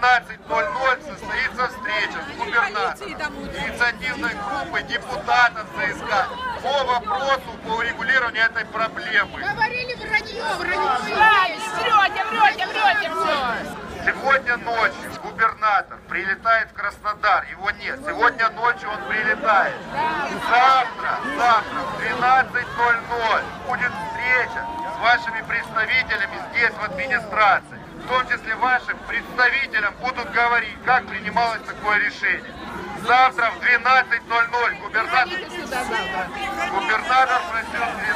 12:00 состоится встреча с губернатором, инициативной группой депутатов ЦСКА по вопросу по урегулированию этой проблемы. Говорили вранье, врете все. Сегодня ночью губернатор прилетает в Краснодар, его нет. Сегодня ночью он прилетает. Завтра в 12:00 будет встреча с вашими представителями здесь в администрации. В том числе вашим представителям будут говорить, как принималось такое решение. Завтра в 12:00 губернатор просил